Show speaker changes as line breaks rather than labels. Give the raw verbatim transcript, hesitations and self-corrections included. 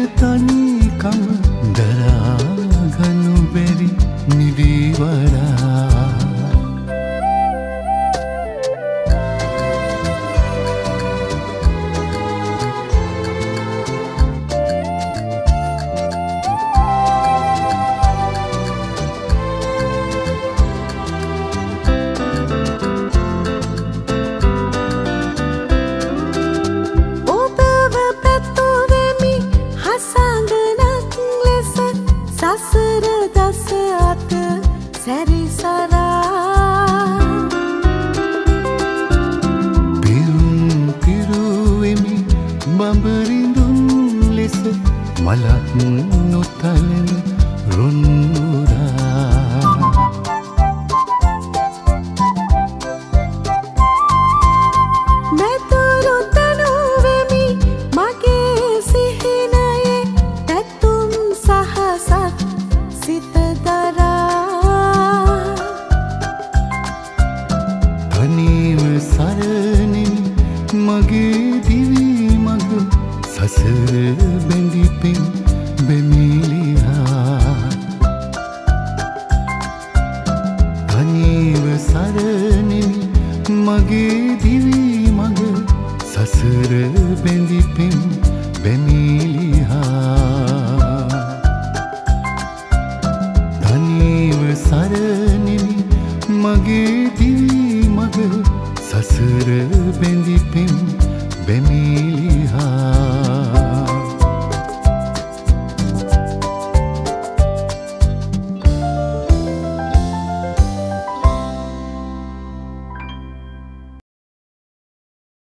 තනිකම දරාගනු බැරි නිදිවරා
සසර දස අත සැරිසරා
පිරුම් පිරුවෙමි බඹරිඳුන් ලෙස මලක් නොතලන රුන්නුරා
මෙතුරු තනුවෙමි මගේ සිහිනයේ පැතුම් සහසක් සිත දරා
තනිව සරණෙමි මගේ දිවි මඟ සසර බැඳි පෙම් බැමිලියා තනිව සරණෙමි මගේ දිවි මඟ සසර බැඳි පෙම් බැමිලියා තනිව සරණෙමි මගේ දිවි මඟ සසර බැඳි පෙම් බැමි